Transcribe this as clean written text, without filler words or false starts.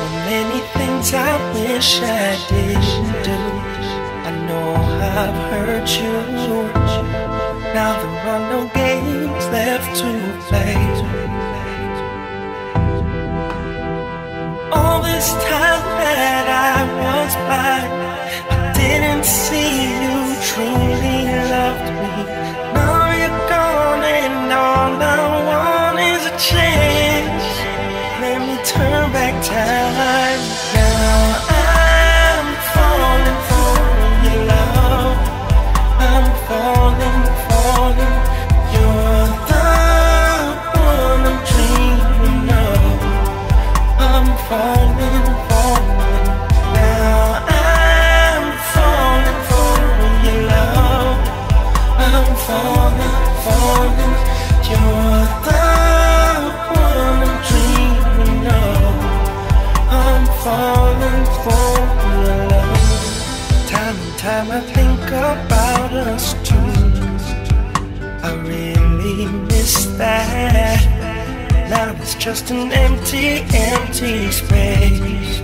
Many things I wish I didn't do. I know I've hurt you. Now there are no games left to play. All this time that I was blind, I didn't see you truly loved me. Now you're gone and all I want is a change. Let me turn back time. Now I'm falling for your love. I'm falling, falling. You're the one I'm dreaming of. I'm falling, falling. Now I'm falling for your love. I'm falling, falling. You're the one I'm dreaming of. I'm falling for your love. Time and time I think about us two. I really miss that. Now it's just an empty, empty space.